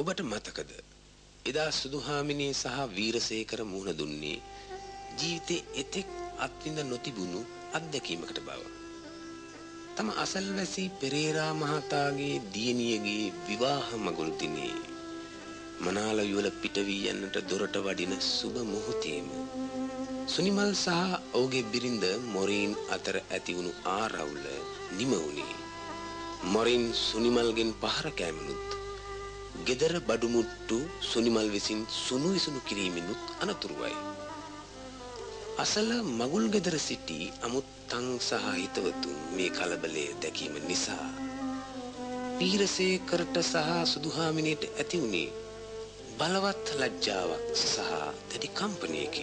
ඔබට මතකද එදා සුදුහාමිනේ සහ වීරසේකර මුහුණ දුන්නේ ජීවිතේ එතෙක් අත්විඳ නොතිබුණු අත්දැකීමකට බව. තම අසල්වැසි පෙරේරා මහතාගේ දියණියගේ විවාහ මඟුල් දිනේ මනාල යුවල පිට වී යන්නට දොරට වඩින සුබ මොහොතේම සුනිමල් සහ ඔහුගේ බිරිඳ මොරින් අතර ඇති වුණු ආරවුල නිම වුණේ. මොරින් සුනිමල්ගෙන් පහර කෑමනුත් ගෙදර බඩුමුට්ටු සුනිමල් විසින් සුණු විසුණු කිරීමෙනුත් අනතුරුවයි. අසල මගුල් ගෙදර සිටි අමුත්තන් සහ හිතවතුන් මේ කලබලය දැකීම නිසා වීරසේකරට සහ සුදුහාමිනේට ඇති වුණේ බලවත් ලැජ්ජාවක් සහ දැඩි කම්පනයකි.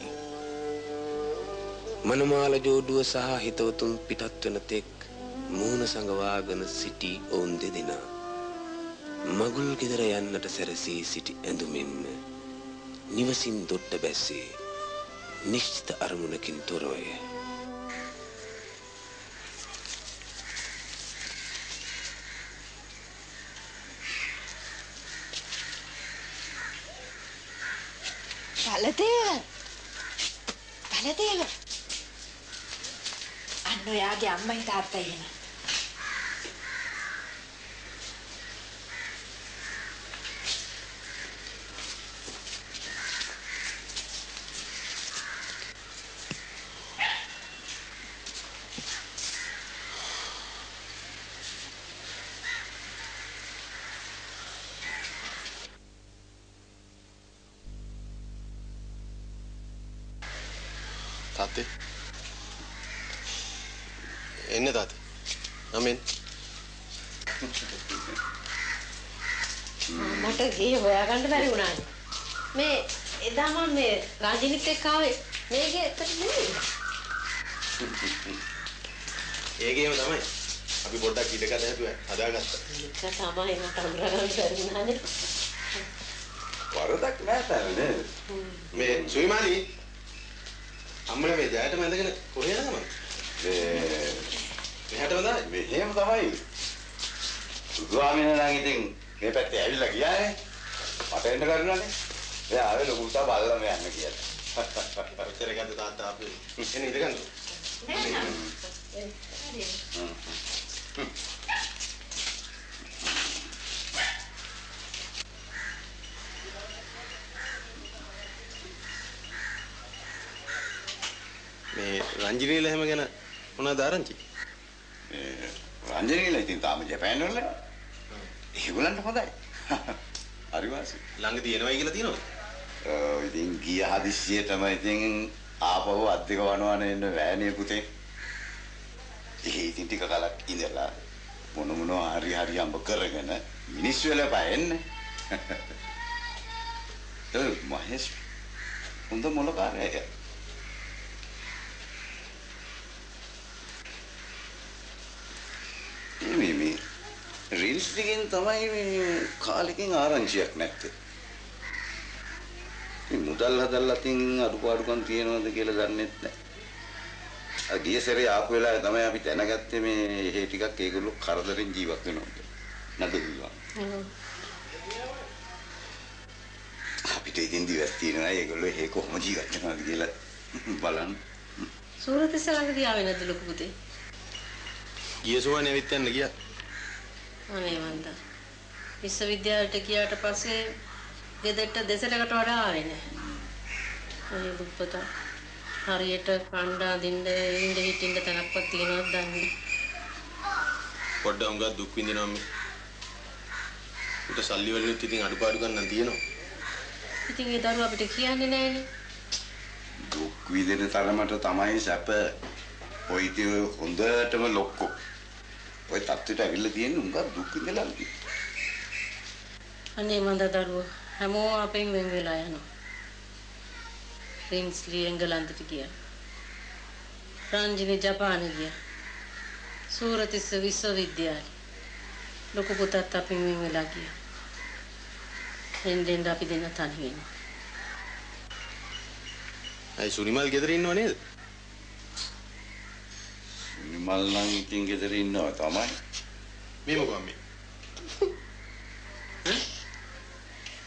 මනමාල ජෝඩුව සහ හිතවතුන් පිටත් වෙන තෙක් මූණ සංගවාගෙන සිටි ඔවුන් දෙදෙනා මගුල් ගෙදර යන්නට සැරසී සිටි ඇඳුමෙන්ම නිවසින් දොට්ට බැස්සේ නිශ්චිත අරමුණකින් තොරවය. බලදේව අන්න ඔයාගේ අම්මයි තාත්තයි එන. තාත්තේ එන්න තාත්තේ අමෙන් මට ගේ හොයාගන්න බැරි වුණානේ. මේ එදා මම මේ රාජිනිත් එක්ක ආවේ මේකේ ඇත්තට නෙමෙයි. ඒකේම තමයි. අපි පොඩ්ඩක් ඉඩකට හැදුවා හදාගත්තා. ඒක තමයි මට අඳුරගන්න බැරි වුණානේ. වරදක් නෑ නේද? මේ සුයිමාලි අම්මලා මේ ජයටම ඇඳගෙන කොහේ යනවද? මෙහෙටම තමයි. මෙහෙම තමයි. සුදුහාමිනේ නම් ඉතින් මේ පැත්තේ ඇවිල්ලා ගියානේ. මට එන්න කරුණානේ. එයා ආවේ ලොකු උසා බල්ලම යන්න කියලා. ඔච්චර ගඳ තාත්තා අපි එන්නේ ඉඳගන්න. මේ රංජිනීලා හැම ගැන මොනවද ආරංචි? රංජිනීලා ඉතින් තාම ජපාන් වල ඒගොල්ලන්ට හොඳයි. හරි වාසි. ළඟදී එනවයි කියලා තියෙනවද? ඉතින් ගිය හදිස්සියටම ඉතින් ආපහු අද්දක වනවන එන්න වෑනේ පුතේ. ඉතින් ටික කලක් ඉඳලා මොනවා හරි අඹ කරගෙන මිනිස්සු වෙලා පයෙන්නේ. මහේෂ් හොඳ මොලකාරයා. මේ රීල්ස් එකෙන් තමයි මේ කාලෙකින් ආරංචියක් නැත්තේ. මේ මුදල් හදලා තින් අඩුපාඩුකම් තියනවද කියලා දන්නෙත් නැහැ. අර ගිය සැරේ ආපු වෙලාවේ තමයි අපි දැනගත්තේ මේ එහෙ ටිකක් ඒගොල්ලෝ කරදරෙන් ජීවත් වෙනවා කියලා. නඩු කිව්වා. අපිට ඉතින් දිවස් තියෙනවා ඒගොල්ලෝ එහෙ කොහොම ජීවත් වෙනවද කියලා බලන්න. සූරතිස්ස ළඟදී ආවේ නැද්ද ලොකු පුතේ? ගිය සුවනේ ඇවිත් යන්න ගියා. අනේ මන්ද. විශ්වවිද්‍යාලයට ගියාට පස්සේ ගෙදරට දෙසලකට වඩා ආවේ නැහැ. අනේ දුප්පතා. හරියට කණ්ඩා දින්න ඉඳ හිටින්න තැනක්වත් තියෙනවද දන්නේ. පොඩ්ඩක් උඟක් දුක් විඳිනවා මේ. උට සල්ලි වලින් ඉතින් අඩුපාඩු ගන්න තියෙනවා. ඉතින් ඒ දරුවා අපිට කියන්නේ නැහැනේ. දුක් විඳින තරමට තමයි සැප. ඔය ඉතින් හොඳටම ලොක්කෝ. ඔය තත්ත්වයට ඇවිල්ලා තියෙන උඟ දුක් විඳලා. අනේ මන්ද දරුවා හැමෝම අපෙන් වෙන් වෙලා යනවා. රින්ස්ලි එංගලන්තට ගියා. රංජිනී ජපානෙ ගියා. සූරතිස්ස විශ්වවිද්‍යාලේ. ලොකු පුතත් අපෙන් වෙන් වෙලා ගියා. එන්නෙන් අපි දෙන්න තනි වෙනවා. අයි සුනිමල් ගෙදර ඉන්නව නේද? සුනිමල් නම් ඉතින් ගෙදර ඉන්නවා තමයි. මේ මොකක්ද මේ?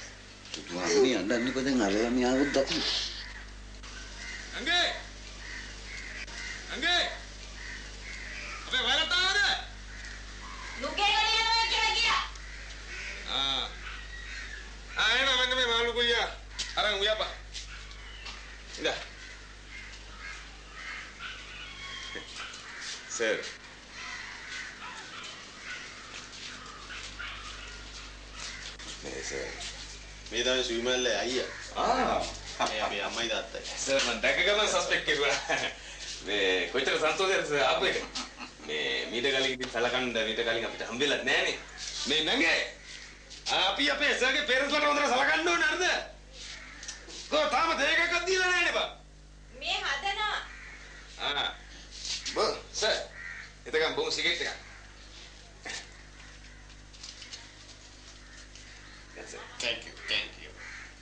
Ini anda ni pada ngalah ni aku tak. Angge. Angge. Apa වල තාවද? ලුකේ ගලියනවා කියලා ගියා. එන මෙන්න මේ මාළු කුලියා අරන් උයපා. ඉඳ. සර්. මේ සර්. මේ තමයි සුවිමල්ලේ අයියා. මේ අපේ අම්මයි තාත්තයි. සර් මම දැක ගමන් සස්පෙක්ට් කෙරුවා. මේ කොච්චර සන්තෝෂයක්ද ආපු එක. මේ මීට කලින් ඉතින් සලකන්න මීට කලින් අපිට හම්බෙලත් නෑනේ. මේ නංගේ. අපි අපේ සර්ගේ පේරන්ට්ස්ලාට හොඳට සලකන්න ඕනේ නේද? තාම දෙයකක්වත් දීලා නෑනේ බා. මේ හදනවා. සර්. එතකම් බොමු සිගරට් එකක්. Thank you.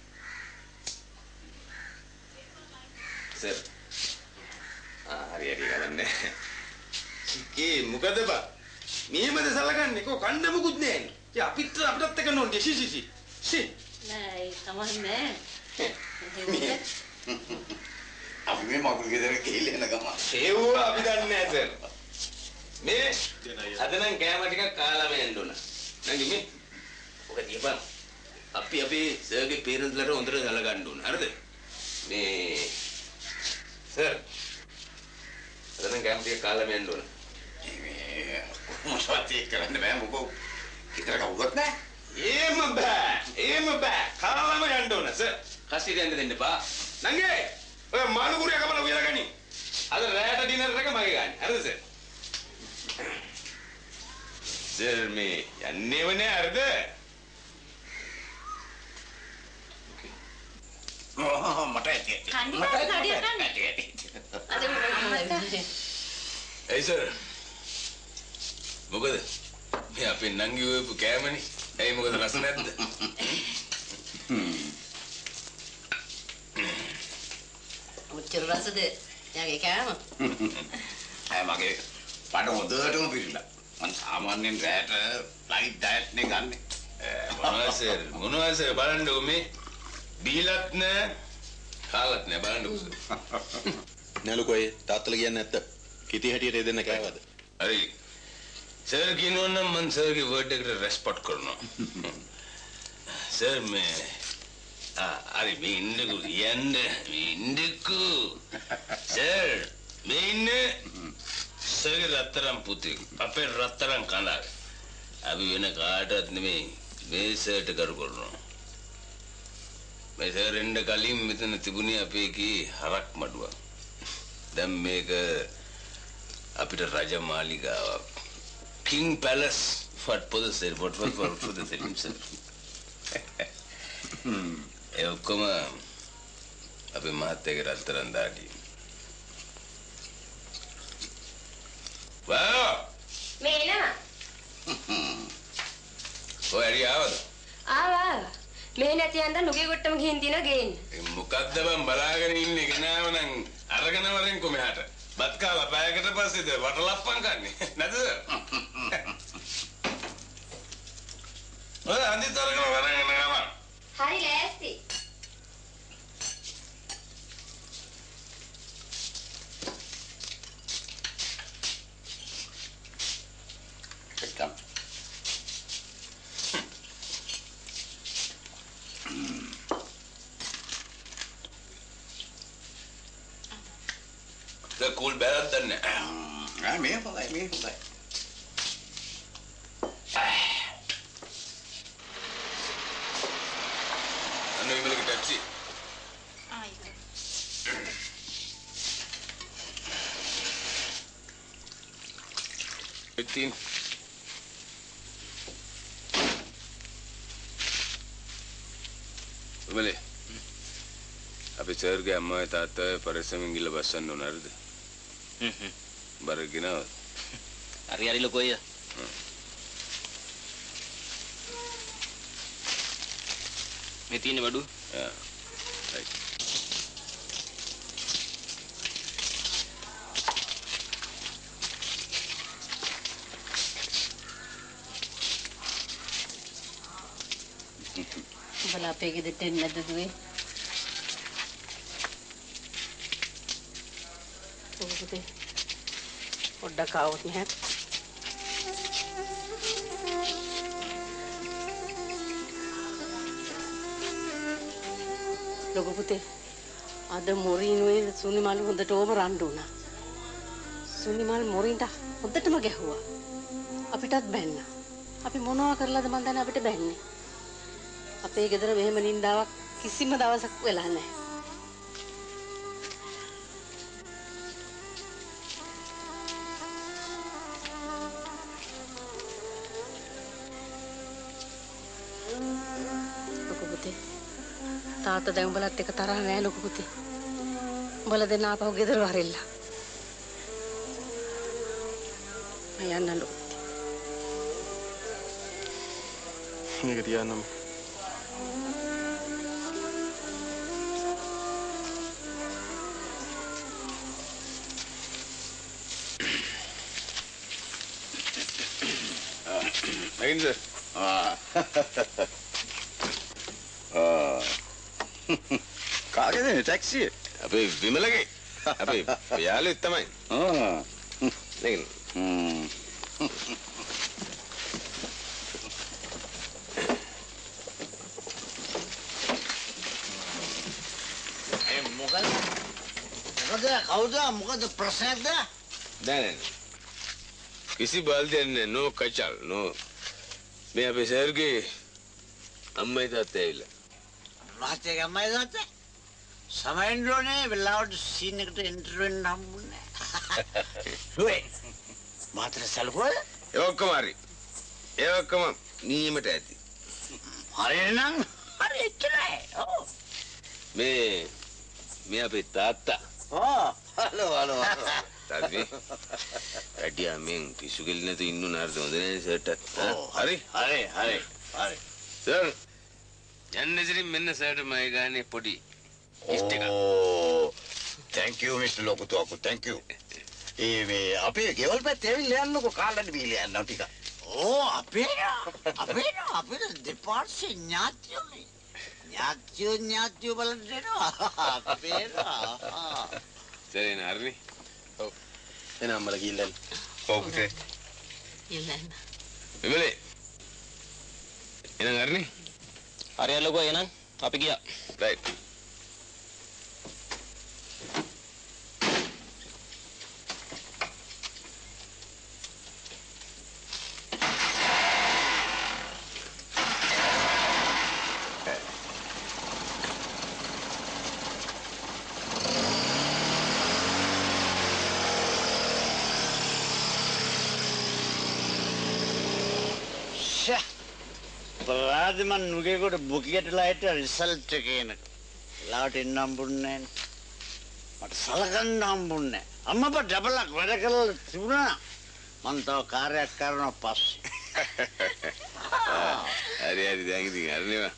සර්. හරි ගලන්නේ. මොකද බා? මෙහෙමද සලකන්නේ? කො කන්න මුකුත් නෑනේ. අපිත් එක නෝන්නේ සි. නෑ ඒ කමන්නේ. අපි මේ මගුල් ගෙදර ගිහිල්ලා එන ගම. ඒව අපි දන්නේ නෑ සර්. මේ අද නම් කෑම ටිකක් කාලා මෙන්න ඕන. නංගි මේ ඔක දීපන්. අපි අපේ සර්ගේ පේරන්ට්ස්ලාට හොඳට සලකන්න ඕන. හරිද? මේ සර් අද නම් කෑම ටිකක් කාලා මෙන්න ඕන. මේ මොකක්ද කරන්න බෑ මොකෝ. ගෙදර කවුරුත් නෑ. එහෙම බෑ. කාලාම යන්න ඕන සර්. කස්සියට යන්න දෙන්න එපා. නංගි ඔය මාළු කුරියා කපලා උයලා ගනි. අද රැයට ඩිනර් එක මගේ ගන්න. හරිද සර්? සර් මේ යන්නේව නෑ හරිද? මට ඇති. කණ්ඩිකාට කඩිය ගන්න. අද මම ඒ සර් මොකද මේ අපේ නංගි උයපු කෑමනේ. ඇයි මොකද රස නැද්ද? උච්චර රසද යාගේ කෑම? මගේ පඩ හොඳටම පිළිලා. මම සාමාන්‍යයෙන් රැට ලයිට් ඩයට් නේ ගන්නෙ. මොනවා සර් බලන්නකො මේ බීලත් නෑ කාලත් නෑ බලන්නකො සර්. නලුකෝ තාත්තලා කියන්නේ නැත්ත. කිටි හැටියට දෙන්න කෑවද? හරි. සර් කියනවා නම් මම සර්ගේ වර්ඩ් එකට රෙස්පෙක්ට් කරනවා. සර් මේ හරි මේ ඉන්නකෝ සර් මේ ඉන්නේ සර්ගේ රත්තරන් පුතේ අපේ රත්තරන් කඳක්. අපි වෙන කාටවත් නෙමෙයි මේ සර්ට කරු කරනවා. මේ සර් එන්න කලින් මෙතන තිබුණේ අපේ කී හරක් මඩුවක්. දැන් මේක අපිට රජ මාලිගාවක්. King Palace. What for the sir? What for the sir himself? ඒ ඔක්කොම අපේ මහත්තයාගේ රත්තරන් දාඩි. වා! මේ එනවා. ඔය හරි ආවද? ආවා. මේ නැති යන්න නුගේ කොට්ටම ගිහින් දින ගේන්න. මොකද්ද බං බලාගෙන ඉන්නේ ගෙනාව නම් අරගෙන වරෙන් කොමහට. බත් කාලා පැයකට පස්සේද වටලප්පන් කන්නේ නැද්ද? ඔය අන්දිතරගෙන වරෙන් එනවා. හරි ලෑස්ති. Come. The cool bad done. Me hondai. Ano yung malaki Pepsi? ආයි. 15. Umali. අපි සර්ගේ අම්මයි තාත්තයි පරිස්සමින් ගිහලා බස්සන්න ඕන හරිද? බර ගෙනවද? හරි ලොකෝය. මේ තියෙන බඩු. ආ. right. උඹලා අපේ ගෙදරට එන්නේ නැද්ද දුවේ? පුතේ පොඩ්ඩක් ආවොත් නැහැ. ලොකු පුතේ අද මොරිනුවේ සුනිමල් හොඳටම රණ්ඩු වුණා. සුනිමල් මොරින්ට හොඳටම ගැහුවා. අපිටත් බැන්නා. අපි මොනවා කරලාද මන් දන්නේ අපිට බැන්නේ. අපේ ගෙදර මෙහෙම නින්දාවක් කිසිම දවසක් වෙලා නැහැ. ලොකු පුතේ තාත්තා දැන් උඹලත් එක තරහ නෑ ලොකු පුතේ. උඹලා දෙන්න ආපහු ගෙදර වරෙල්ලා. මම යන්න ලොකු. මේක තියන්නම්. නගින්ද? කාගේද ටැක්සිය? අපේ විමලගේ. අපේ යාළුවෙක් තමයි. නගින්න. මොකද ප්‍රශ්නයක්ද? නෑ. කිසි බල්දියක් නෑ. නෝ කචල් නෝ. මේ අපේ සර්ගේ අම්මයි තාත්තයි ඇවිල්ලා. මහත්තයාගේ අම්මයි තාත්තා? සමයෙන්ඩෝනේ වෙලාවට සීන් එකට එන්ටර් වෙන්න හම්බුනේ නැහැ. දුවේ. මහත්තයා සල්කෝල? ඒ ඔක්කොම හරි. ඒ ඔක්කොම නියමට ඇති. හරිනම් හරි එච්චරයි. ඔව්. මේ අපේ තාත්තා. හලෝ. තාත්තේ. ඇඩියා මෙන් පිස්සු කෙල්ල නැතු ඉන්නු නාර්ද හොඳ නෑ සර්ට් එක. හරි. සර්. යන්නේසිරින් මෙන්න සර්ට් මයි ගානේ පොඩි gift එකක්. thank you Mr. Lokutuaku thank you. මේ අපේ ගෙවල් පැත්තේ ඇවිල්ලා යන්නකෝ කාලන්න බීලා යනවා ටික. අපේ දෙපාර්ශ්වේ ඥාතියෝනේ. ඥාතියෝ බලන්න දෙනවා. සර් නර්නි. ඔව්. එන අම්මලා ගිහිල්ලා. ඔව් පුතේ. ඉල්ලන්න. විමලේ. එන නර්නි. හරි යන්නකෝ එහෙනම් අපි ගියා. රයිට්. බලද්දි මන් නුගේකට බුකියටලා හිට රිසල්ට් එක එන. ලාට එන්න හම්බුන්නේ නැහැ. මට සලකන්න හම්බුන්නේ නැහැ. අම්මා අප්පා ඩබලක් වැඩ කරලා තිබුණා. මං තව කාර්යයක් කරනවා පස්සේ. හරි දැන් ඉතින් හරිනේ.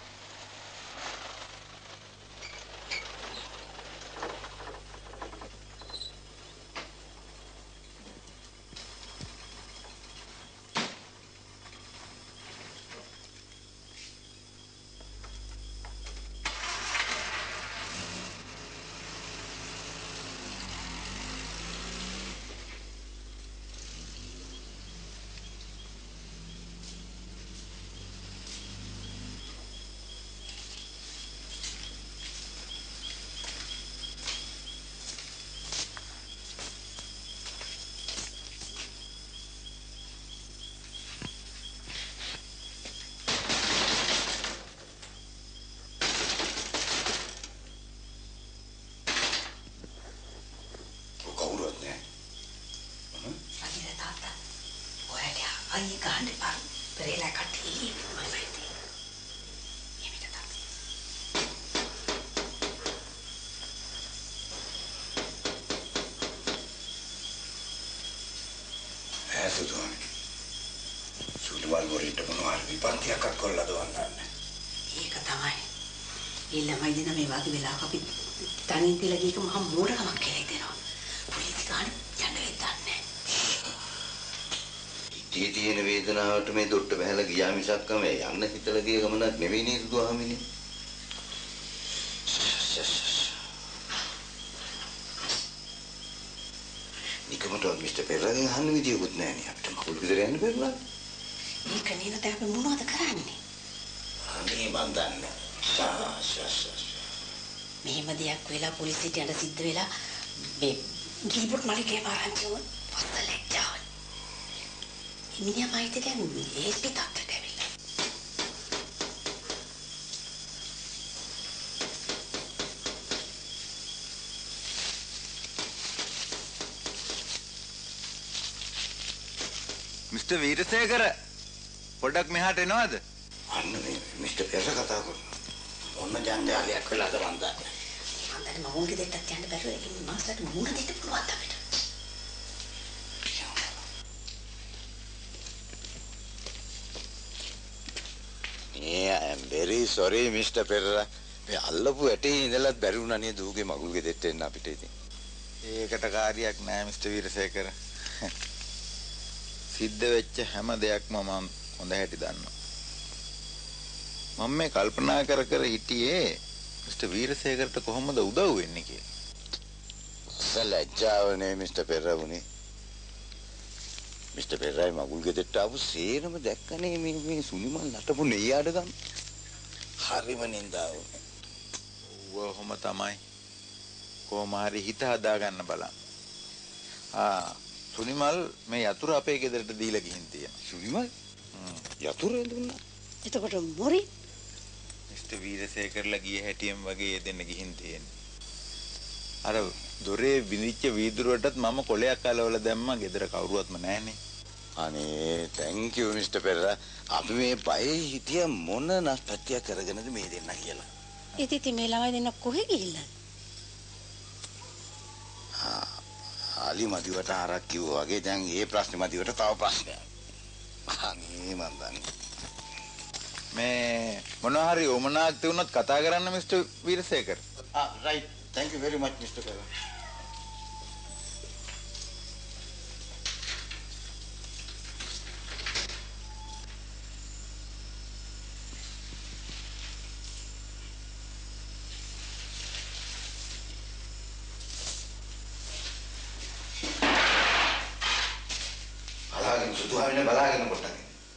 අයියේ ගහන්න එපා. පෙරේලා කට්ටිය මම හිතේ. එමිට තාත්තා. ඇසුතුන්. සුළුවල් වරිට මොනවාර විපත්තියක් අක්කොල්ලා දවන්නන්නේ. ඒක තමයි. ඊළමයි දින මේ වගේ වෙලාවක අපි තනින් තියලා ගියක මහා මෝඩකමක් කියලා හිතෙනවා. පොලිස් ගාන යන්න වෙද්දන්නේ. ඉතී තියෙන වේදනාව වේදනාවට මේ දොට්ට බහැලා ගියා මිසක් මේ යන්න හිතලා ගිය ගමනක් නෙවෙයි නේද දුවහමිනේ. නිකමට මිස්ටර් පෙරේරාගෙන් අහන්න විදියකුත් නැහැ නේ අපිට මකුල් ගෙදර යන්න බැරුණා. මේක නේද අපි මොනවද කරන්නේ? අනේ මන් දන්නේ. මෙහෙම දෙයක් වෙලා පොලිසියට යන්න සිද්ධ වෙලා මේ ගිල්බර්ට් මලිකේ ආරංචි වුණොත් පස්ස ලැජ්ජාවයි. මිනිහා මයිත් දැන් ඒ පිටත් ඇවිල්ලා. මිස්ටර් වීරසේකර පොඩ්ඩක් මෙහාට එනවද? අන්න මේ මිස්ටර් පෙරේරා කතා කරනවා. ඔන්න ජංජාලයක් වෙලාද මන් දන්නේ. මම දැන් මමුන්ගේ දෙට්ටත් යන්න බැරුව ඒකින් මාස්ටර්ට මුණ දෙන්න පුළුවන් අපිට. Yeah, I'm very sorry Mr. Perera. මේ අල්ලපු ඇටේ ඉඳලත් බැරි වුණා නේද ඌගේ මගුල්ගේ දෙට්ට එන්න අපිට ඉතින්. ඒකට කාර්යයක් නෑ මිස්ටර් වීරසේකර. සිද්ධ වෙච්ච හැම දෙයක්ම මම හොඳ හැටි දන්නවා. මම මේ කල්පනා කර හිටියේ මිස්ටර් වීරසේකරට කොහොමද උදව් වෙන්නේ කියලා. සලජ්ජාවනේ මිස්ටර් පෙරේරා උනේ. මිස්ටර් පෙරේරා මගුල්ගේ දෙට්ට ආපු සේරම දැක්කනේ මේ සුනිමල් නටපු නෙయ్యాඩ ගම්. හරිම නින්දා වුනේ. ඔව්වම තමයි. කොහොම හරි හිත හදා ගන්න බලන්න. සුනිමල් මේ යතුරු අපේ ගෙදරට දීලා ගිහින් තියෙනවා. සුනිමල්? යතුරු දුන්නා. එතකොට මොරි මිස්ටර් වීරසේකරලා ගිය හැටියෙන් වගේ දෙන්න ගිහින් තියෙන්නේ. අර දොරේ විනිච්ච වීදුරුවටත් මම කොලයක් අලවලා දැම්මා. ගෙදර කවුරුවත්ම නැහනේ. අනේ thank you මිස්ටර් පෙරේරා. අපි මේ බයේ හිටිය මොන නස්පත්තිය කරගෙනද මේ දෙන්න කියලා. ඉතින් මේ ළමයි දෙන්න කොහෙ ගිහිල්ලා? ආලි මදිවට ආරක් කිව්වා වගේ දැන් මේ ප්‍රශ්නේ මදිවට තව ප්‍රශ්නයක්. අනේ මන් දන්නේ. මේ මොනවා හරි උමනාවක් තියුණොත් කතා කරන්න mister Weerasekara. right. Thank you very much Mr. Perera. බලාගෙන සුදුහාමිනේ බලාගෙන පොට්ටක්.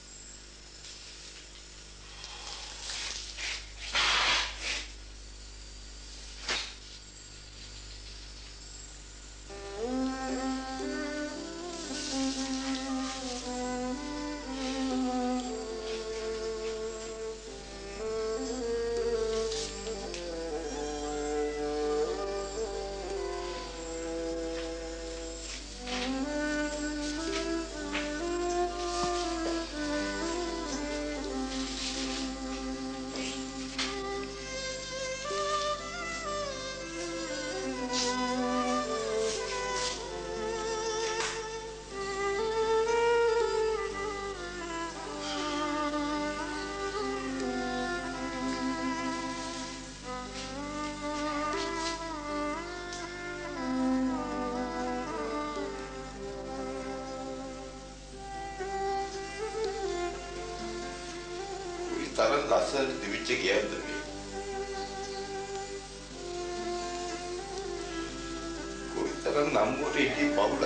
තරම් ලස්සන දිවිච්ච ගියද්ද මේ කොයිතරම් නම්බුවට ඉති පවුලක්.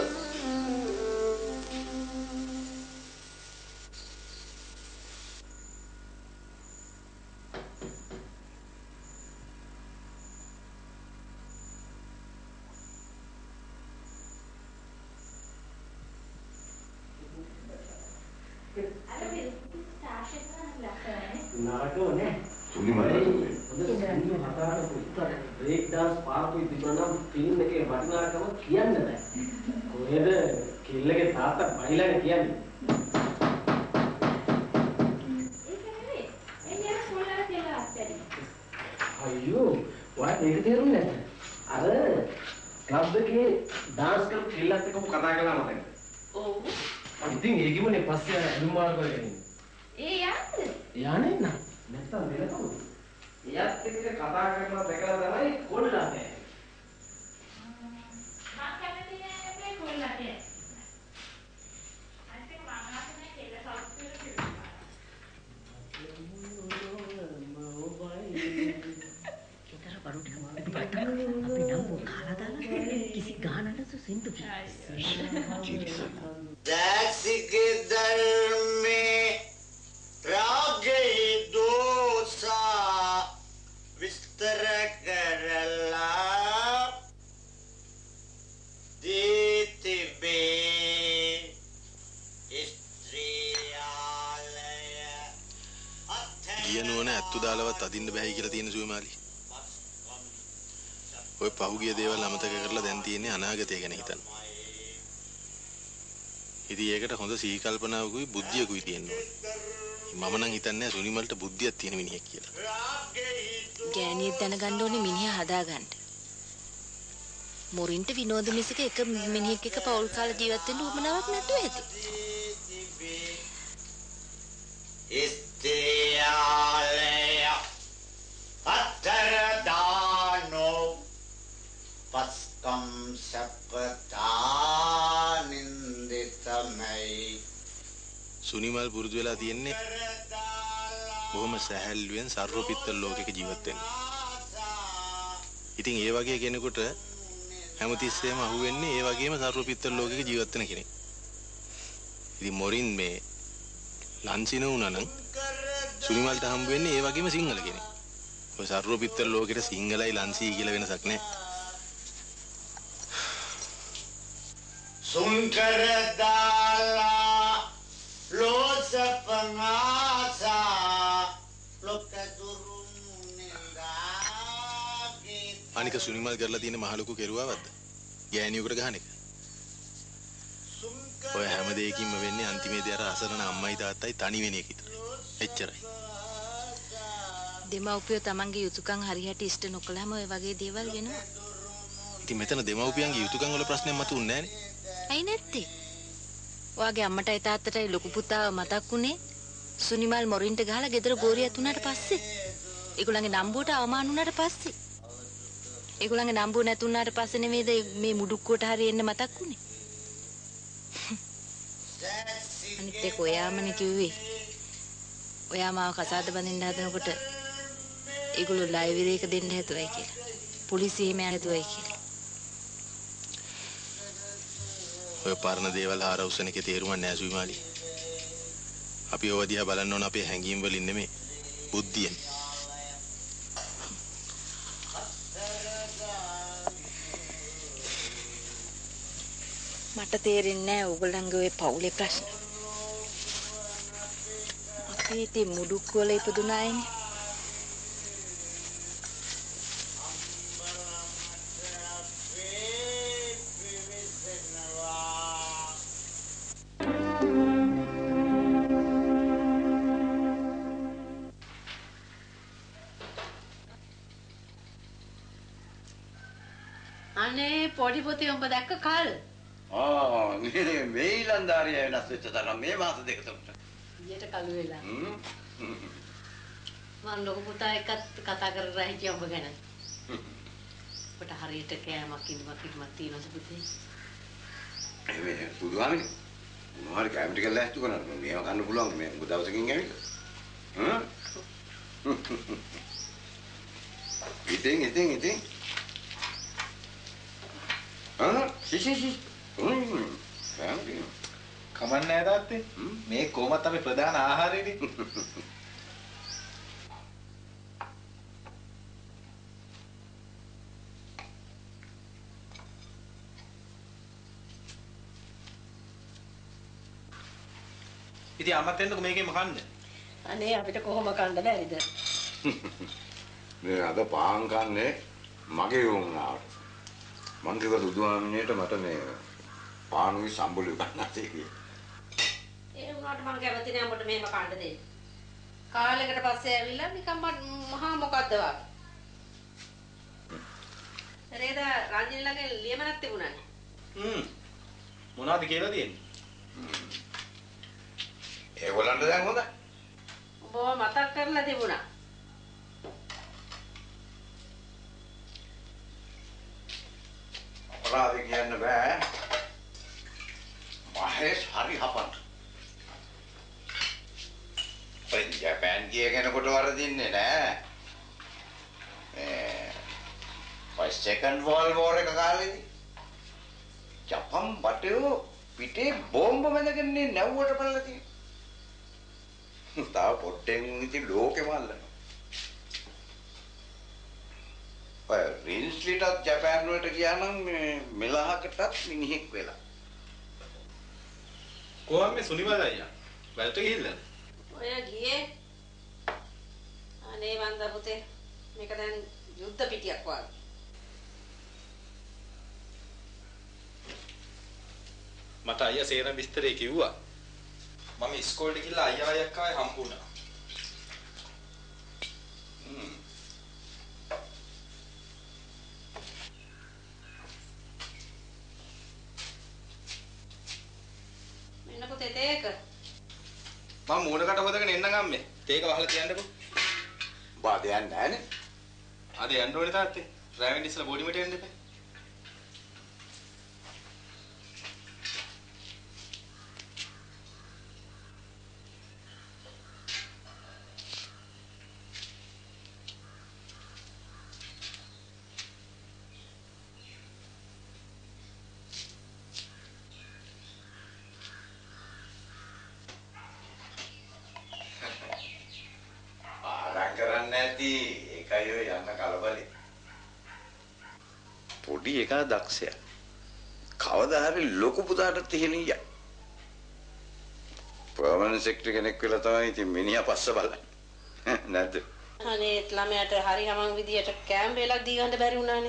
ब्रेक डांस पार्क कोई दिमाना फिल्म के वटना का किया न है कोहेद खेलने के साथ तक महिला ने किया नहीं अयो वाह देख दे रहा है अरे क्लब के डांस कर खेलना से को कथा करना मत ओ आई थिंक एक ही मने पास से अनुमान कर गई ए यार ना නැත්තම් වෙන කවුද? එයාත් එක්ක කතා කරනවා දැකලා තමයි කොල්ලාට. මම කැමති නෑ මේ කොල්ලාට. අන්තිම මම ආසනේ කියලා සෞඛ්‍ය දැසිගේ ධර්මේ රාගේ දෝසා විස්තර කරලා දීතිබේ ස්ත්‍රියාලය ගියනෝන ඇත්තු දාලවත් අදින්න බැහැ කියලා තියෙන සුවමාලි. ඔය පහුගිය දේවල් අමතක කරලා දැන් තියෙන්නේ අනාගතය ගැන හිතන්න. ඉතින් ඒකට හොඳ සිහි කල්පනාවකුයි බුද්ධියකුයි තියෙනවා. මම නම් හිතන්නේ සුනිමල්ට බුද්ධියක් තියෙන මිනිහෙක් කියලා. ගෑණියෙක් දැනගන්න ඕනේ මිනිහා හදාගන්න. මොරින්ට විනෝද මිසක එක මිනිහෙක් එක පෞල් කාලා ජීවත් වෙන්න උවමනාවක් නැතුව ඇති. ස්ත්‍රියාලය අතර දානෝ පස්කම් සප්පතා නින්දිතමයි. සුනිමල් පුරුදු වෙලා තියෙන්නේ බොහොම සැහැල්ලුවෙන් සර්වපිත්තල් ලෝකයක ජීවත් වෙන්න. ඉතින් ඒ වගේ කෙනෙකුට හැමතිස්සෙම අහුවෙන්නේ ඒ වගේම සර්වපිත්තල් ලෝකයක ජීවත් වෙන කෙනෙක්. ඉතින් මොරින් මේ ලන්සින වුණා නම් සුනිමල්ට හම්බ වෙන්නේ ඒ වගේම සිංහල කෙනෙක්. ඔය සර්වපිත්තල් ලෝකෙට සිංහලයි ලන්සී කියලා වෙනසක් නැහැ. සුන්කර දාලා ලෝසපංආසා ලොකදුරුම් නින්දාගේ අනික සුනිමල් කරලා තියෙන මහ ලොකු කෙරුවාවක්ද? ගෑණියෙකුට ගහන එක. ඔය හැම දෙයකින්ම වෙන්නේ අන්තිමේදී අර අසරණ අම්මයි තාත්තයි තනි වෙන එක විතරයි. එච්චරයි. දෙමව්පියෝ තමන්ගේ යුතුයකම් හරියට ඉෂ්ට නොකළාම ඔය වගේ දේවල් වෙනවා. ඉතින් මෙතන දෙමව්පියන්ගේ යුතුයකම් වල ප්‍රශ්නයක් මතුවන්නේ නැහනේ. ඇයි නැත්තේ? ඔයාගේ අම්මටයි තාත්තටයි ලොකු පුතාව මතක් වුණේ සුනිමල් මොරින්ට ගහලා ගෙදර ගෝරියත් උනාට පස්සේ. ඒගොල්ලන්ගේ නම්බුවට අවමාන වුණාට පස්සේ. ඒගොල්ලන්ගේ නම්බුව නැතුණාට පස්සේ නෙමෙයිද මේ මුඩුක්කුවට හරි එන්න මතක් වුණේ. අනිත් ඒක ඔයාමනේ කිව්වේ. ඔයා මාව කසාද බඳින්න හදනකොට ඒගොල්ලෝ ලයිව් එක දෙන්න හැදුවයි කියලා. පොලිසියෙම හැදුවයි කියලා. ඔය පරණ දේවල් ආරවුසන එකේ තේරුමක් නැහැ සුවිමාලි. අපි ඔය දිහා බලන්න ඕන අපේ හැඟීම් වලින් නෙමෙයි බුද්ධියෙන්. මට තේරෙන්නේ නැහැ ඕගොල්ලන්ගේ ඔය පවුලේ ප්‍රශ්න. අපි ඉතින් මුඩුක්ක වල ඉපදුනායිනේ. අනේ පොඩි පුතේ උඹ දැක්ක කාල්? මේ වෙයිලන්දාරිය වෙනස් වෙච්ච තරම් මේ මාස දෙක තුනට. ඊට කළු වෙලා. මම ලොකු පුතා එක්කත් කතා කරලා හිටියා ඔබ ගැන. ඔබට හරියට කෑමක් ඉන්නමක් තියෙනවද පුතේ? මේ සුදුහාමිනේ. මොනවාරි කැම ටික ලෑස්ති කරනවා. මේව ගන්න පුළුවන් මේ උඹ දවසකින් ඇවිල්ලා. ඉතින්. සිසි. කමන්නේ තාත්තේ. මේ කොහොමත් අපේ ප්‍රධාන ආහාරයනේ. ඉතින් අම්මත් එන්නකො මේකෙම කන්න. අනේ අපිට කොහොම කන්න බැරිද? මේ අද පාන් කන්නේ මගේ වුණාට. මං කිව්වා සුදුහාමිනේට මට මේ පානුයි සම්බුලු ගන්නත් කියලා. ඒ වුණාට මම කැමති නෑ උඹට මෙහෙම කන්න දෙන්න. කාලයකට පස්සේ ඇවිල්ලා නිකන් මහා මොකද්ද වගේ. රේද රංජිනලගේ ලියමනක් තිබුණානේ. මොනවද කියලා තියෙන්නේ? ඒගොල්ලන්ට දැන් හොඳයි. ඔබ මතක් කරලා තිබුණා. අපරාධ කියන්න බෑ. මහේෂ් හරි හපන්න. ඔය ජපාන් ගිය කෙනෙකුට වරදින්නේ නෑ. ඔය සෙකන්ඩ් වර්ල්ඩ් වෝර් එක කාලේදී හම් බටයෝ පිටේ බෝම්බ මැදගෙන නැව්වට බලලා තියෙනවා. තාම පොට්ටෙන් ඉති ලෝකෙම අල්ලනවා. ඔය රින්ස්ලිටත් ජපාන් වලට ගියා නම් මෙලහකටත් මිනිහෙක් වෙලා. කොහොම මේ සුනිමල් අයියා? වැලට ගිහිල්ලාද? ඔය ගියේ. අනේ වන්දා පුතේ. මේක දැන් යුද්ධ පිටියක් වගේ. මට අයියා සේරම විස්තරේ කිව්වා. මම ඉස්කෝලේ ගිහලා අයියා අක්කායි හම්බුණා. මෙන්න පුතේ තේක. මම මූණකට හොදගෙන එන්නම් අම්මේ. තේක වහලා තියන්නකෝ. බාද යන්නේ නැහනේ. අද යන්න ඕනේ තාත්තේ. රැවෙන් ඉස්සලා බෝඩි මෙට එන්න එපා. ඒකයි ඔය යන්න කලබලේ. පොඩි එකා දක්ෂයා. කවදා හරි ලොකු පුතාට තේහෙනිය. පර්මනන්ට් සෙක්‍රටරි කෙනෙක් වෙලා තමයි ඉතින් මිනිහා පස්ස බලන්නේ. නැද්ද? අනේ ළමයාට හරි හැමං විදියට කෑම් වේලක් දී ගන්න බැරි වුණානේ.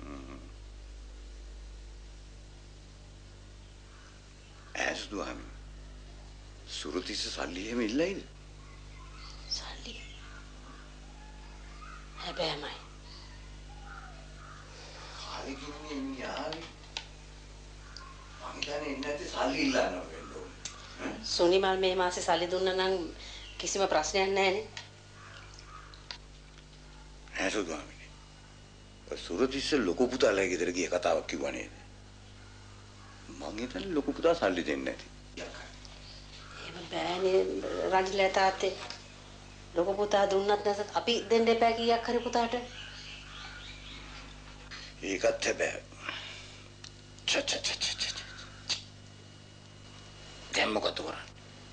ඇස්දුවම සුරුතිස සල්ලි එහෙම ඉල්ලයිද? සල්ලි. හැබැයිමයි. හරි කිව්නේ ඉන්නේ මං දැනේ ඉන්නේ නැති සල්ලි ඉල්ලන්න වෙන්න ඕනේ. සුනිමල් මේ මාසේ සල්ලි දුන්නා නම් කිසිම ප්‍රශ්නයක් නැහැ නේ. ඇසුදුවමිනේ. ඔය සුරුතිස ලොකු පුතාලා ගෙදර ගිය කතාවක් කිව්වා නේද? මං හිතන්නේ ලොකු පුතා සල්ලි දෙන්නේ නැති. එහෙම බෑනේ රජිලා තාත්තේ. ලොකු පුතා දුන්නත් නැසත් අපි දෙන්න එපා කීයක් හරි පුතාට. ඒකත් හැබැයි. දැන් මොකද කරන්නේ?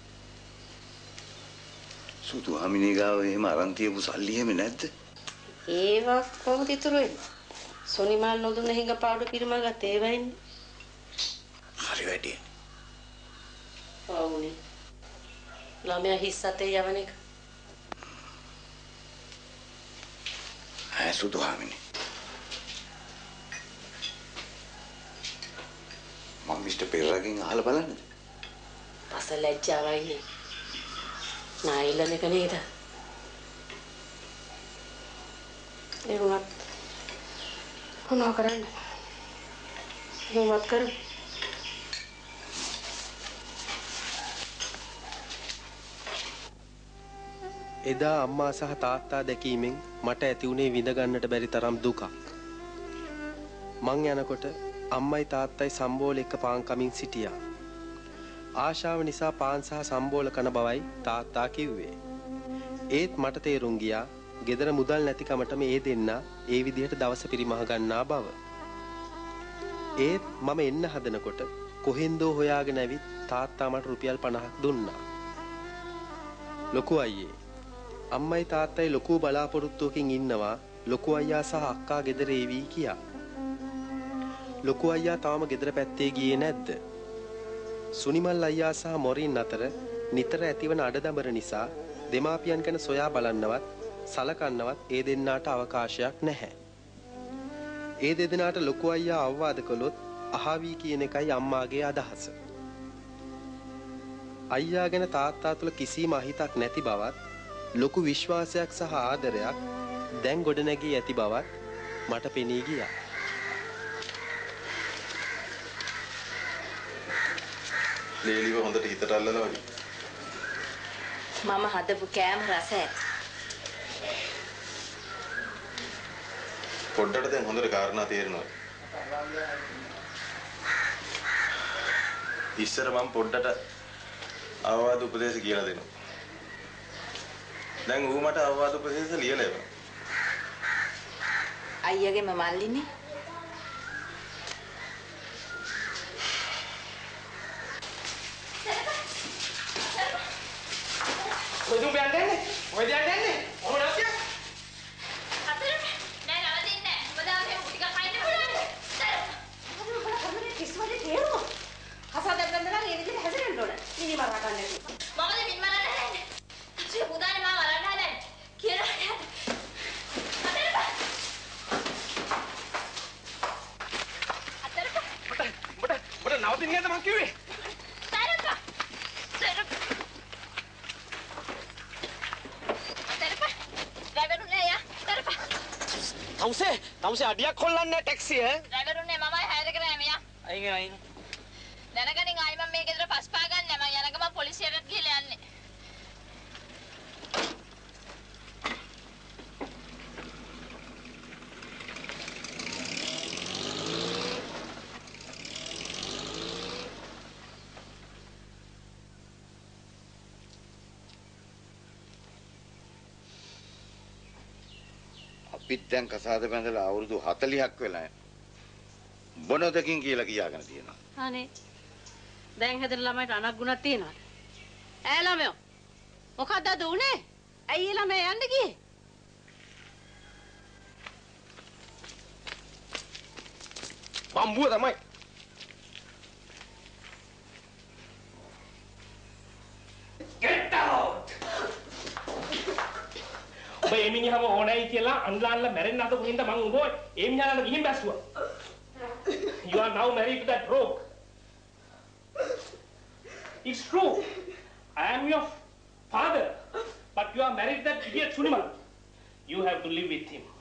සුදු හමිනේ ගාව එහෙම අරන් තියපු සල්ලි එහෙම නැද්ද? ඒවා කොහොමද ඉතුරු වෙන්නේ? සොනිමල් නොදුන්න හිඟ පාඩු පිරමල් ගත්ත ඒවා ඉන්නේ. හරි වැඩි. ආවුනේ. ළමයා හිස්සතේ යවන එක. සුදු හමිනේ. මම මිස්ටර් පෙරරගෙන් අහලා බලන්නද? පස ලැජ්ජාවයි. නායිලන එක නේද? ඒ වුණත් මොනවා කරන්නේ? මොනවත් කරු? එදා අම්මා සහ තාත්තා දැකීමෙන් මට ඇති වුණේ විඳ ගන්නට බැරි තරම් දුකක්. මං යනකොට අම්මයි තාත්තයි සම්බෝල එක්ක පාන් කමින් සිටියා. ආශාව නිසා පාන් සහ සම්බෝල කන බවයි තාත්තා කිව්වේ. ඒත් මට තේරුම් ගියා ගෙදර මුදල් නැතිකමට මේ දෙන්න ඒ විදිහට දවස පිරිමහ ගන්නා බව. ඒත් මම එන්න හදනකොට කොහෙන්දෝ හොයාගෙන ඇවිත් තාත්තා මට රුපියල් 50ක් දුන්නා. ලොකු අයියේ අම්මයි තාත්තයි ලොකු බලාපොරොත්තුවකින් ඉන්නවා ලොකු අයියා සහ අක්කා ගෙදර එවි කියා. ලොකු අයියා තාම ගෙදර පැත්තේ ගියේ නැද්ද? සුනිමල් අයියා සහ මොරින් අතර නිතර ඇතිවන අඩදබර නිසා දෙමාපියන් ගැන සොයා බලන්නවත් සලකන්නවත් ඒ දෙන්නාට අවකාශයක් නැහැ. ඒ දෙදෙනාට ලොකු අයියා අවවාද කළොත් අහවි කියන එකයි අම්මාගේ අදහස. අයියා ගැන තාත්තා තුළ කිසිම අහිතක් නැති බවත් ලොකු විශ්වාසයක් සහ ආදරයක් දැන් ගොඩනැගී ඇති බවත් මට පෙනී ගියා. ලේලිව හොඳට හිතට අල්ලලා වගේ. මම හදපු කෑම රස ඇති. පොඩ්ඩට දැන් හොඳට කාරණා තේරෙනවා. ඉස්සර මම පොඩ්ඩට අවවාද උපදේශ කියලා දෙනවා. දැන් ඌ මට අවවාද උපදේශ ලියලා එනවා. අයියගේම මල්ලිනේ. කොහොමද යන්නේ? කොහෙද යන්නේ? කොහොමද යන්නේ? අතර නෑ නවතින්නේ නෑ. ඔබ දාලා මේ ටිකක් අයින්න පුළුවන්. මොකද උඹලා කරන්නේ කිස්වලේ තේරුම? කසාද බඳලා ඒ විදිහට හැදෙන්න ඕන. මිනි මරා ගන්න නැතුව. මොකද මින් මරන්න හදන්නේ? අපේ පුතානේ මාව මරන්න හදන්නේ. කියලා යන්න. ඔබට නවතින්නේ නැද්ද මං කිව්වේ? තවුසේ අඩියක් කොල්ලන්නේ ටැක්සිය ඈ. ඩ්‍රයිවරුනේ මමයි හයර කරේ මෙයා. අයින්. දැනගනින් ආයි මම මේ ගෙදර පස් පා ගන්න මම යන ගමන් පොලිසියට ගිහලා යන්නේ. අපිත් දැන් කසාද බැඳලා අවුරුදු 40ක් වෙලා බොනොදකින් කියලා කියාගෙන තියෙනවා. අනේ දැන් හැදෙන ළමයිට අනක් ගුණක් තියනවාද? ඈ ළමයෝ මොකක්ද අද උනේ? ඇයි ඒ ළමයා යන්න ගියේ? බම්බුව තමයි. Get out! ඔබ එමිනිහම ඕනයි කියලා අන්ලාන්ලා මැරෙන්න හදපු හින්දා මං උඹව ඒ මිනිහාට ගිහින් බැස්සුවා. You are now married to that rogue. It's true. I am your father, but you are married to that idiot Sunimal. You have to live with him.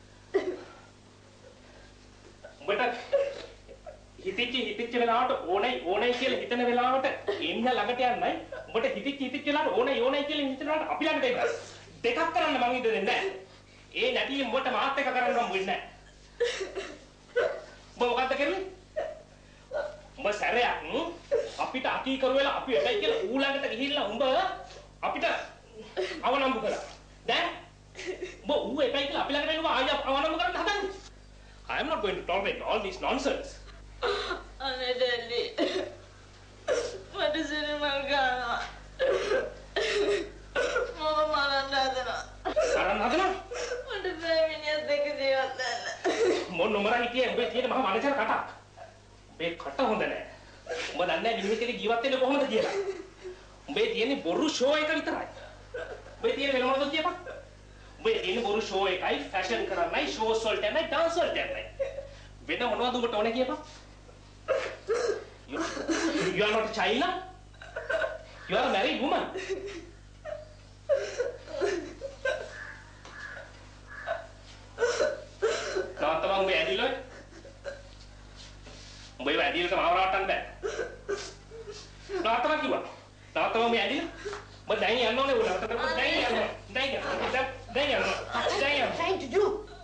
But හිතිච්ච වෙලාවට ඕනයි කියලා හිතන වෙලාවට ඒ මිනිහා ළඟට යන්නයි. උඹට හිතිච්ච වෙලාවට ඕනයි කියලා හිතනවාට අපි ළඟට එන්න. දෙකක් කරන්න මං ඉඳ දෙන්නේ නැහැ. ඒ නැටියෙන් උඹට මාත් එක කරන්න හම්බ වෙන්නේ නැහැ. උඹ මොකද්ද කරන්නේ? උඹ සැරයක් අපිට අකී කරු වෙලා අපි එතයි කියලා ඌ ළඟට ගිහිල්ලා උඹ අපිට අවනම්බු කළා. දැන් උඹ ඌ එතයි කියලා අපි ළඟට එනවා ආය අවනම්බු කරන්න හදන්නේ. I am not going to tolerate all this nonsense. අනේ ඩැඩි. මට සිරිමල් ගන්නවා. මම මරන්න හදනවා. කරන්න හදනවා? මට බෑ මිනිහත් දෙක ජීවත් වෙන්න. මොන නමරයි කියේ උඹේ තියෙන මහා මනසට කටක්. උඹේ කට හොඳ නැහැ. උඹ දන්නේ නැහැ මිනිහෙක් ජීවත් වෙන්නේ කොහොමද කියලා. උඹේ තියෙන්නේ බොරු ෂෝ එක විතරයි. උඹේ තියෙන වෙන මොනවද කියපන්? උඹේ තියෙන්නේ බොරු ෂෝ එකයි, ෆැෂන් කරන්නයි, ෂෝස් වලට යන්නයි, ඩාන්ස් වලට යන්නයි. වෙන මොනවද උඹට ඕනේ කියපන්? You are not a child now. You are a married woman. නවත්තමං උඹේ ඇදිලොයි. උඹේ ඇදිලට මාව රවට්ටන්න බෑ. නවත්තමං කිව්වා. නවත්තමං උඹේ ඇදිල. උඹ දැන් යන්න ඕනේ උලකට. දැන් යන්න. දැන් යන්න. Trying to do.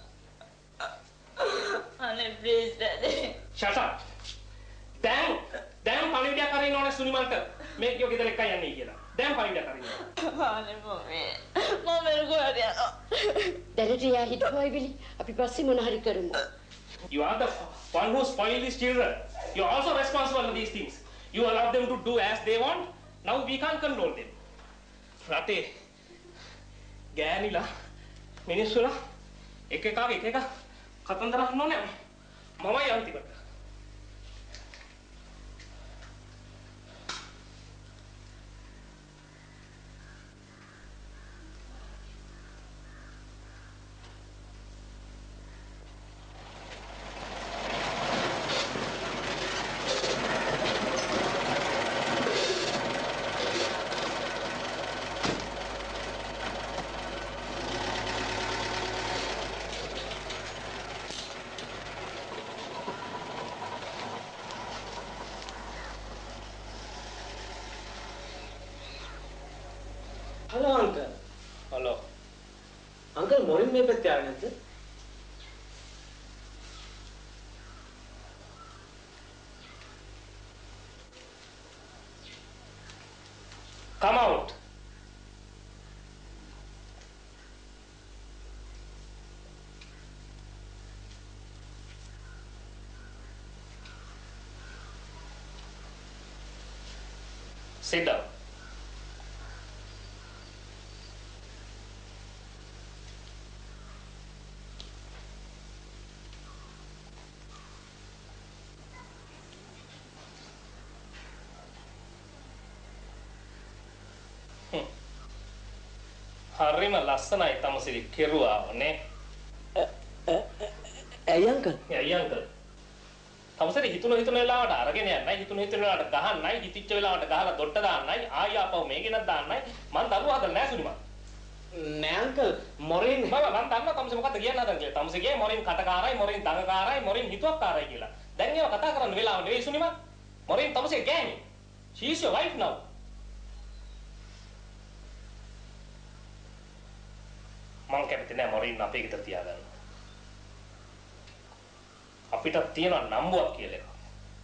අනේ please daddy. Shut up. දැන් පණිවිඩයක් අරින්න ඕනේ සුනිමල්ට. මේ කියෝ ගෙදර එකයි යන්නේ කියලා. දැන් පණිවිඩයක් අරින්න. අනේ මම එරුගාට යනවා. දැනට යා හිටපොයි බිලි. අපි පස්සේ මොන හරි කරමු. You are the one who spoiled these children. You are also responsible for these things. You allow them to do as they want. Now we can't control them. රටේ ගෑනිලා මිනිස්සුලා එක කතන්දර අහන්න ඕනේ. මමයි අන්තිමට. Hello, Uncle. Hello. Uncle, Morin මේ පැත්තේ ආවේ නැද්ද? Come out. Sit down. හරිම ලස්සනයි තමසිරි කෙරුවා නේ. ඇයි අංකල්? ඇයි අංකල්? තමසිරි හිතුන වෙලාවට අරගෙන යන්නයි, හිතුන වෙලාවට ගහන්නයි, හිතිච්ච වෙලාවට ගහලා දොට්ට දාන්නයි, ආයි ආපහු මේකෙනක් දාන්නයි. මං දරුවා හදලා නැහැ සුනිමා. නෑ අංකල් මොරින් මම දන්නවා තමසි මොකද්ද කියන්න හදන්නේ කියලා. තමසි කියේ මොරින් කටකාරයි, මොරින් දඟකාරයි, මොරින් හිතුවක්කාරයි කියලා. දැන් ඒව කතා කරන්න වෙලාව නෙවෙයි සුනිමා. මොරින් තමසි ගෑණි. She is your wife now. මං කැමති නෑ මොරින් අපේ ගෙදර තියාගන්න. අපිට තියෙන නම්බුවක් කියලා එකක්.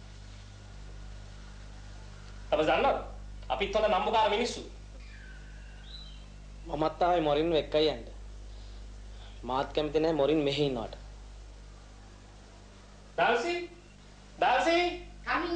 අපි දන්නවද? අපිත් හොඳ නම්බුකාර මිනිස්සු. මමත් ආවේ මොරින්ව එක්කයි යන්න. මාත් කැමති නෑ මොරින් මෙහි ඉන්නවට. ඩාල්සි? ඩාල්සි?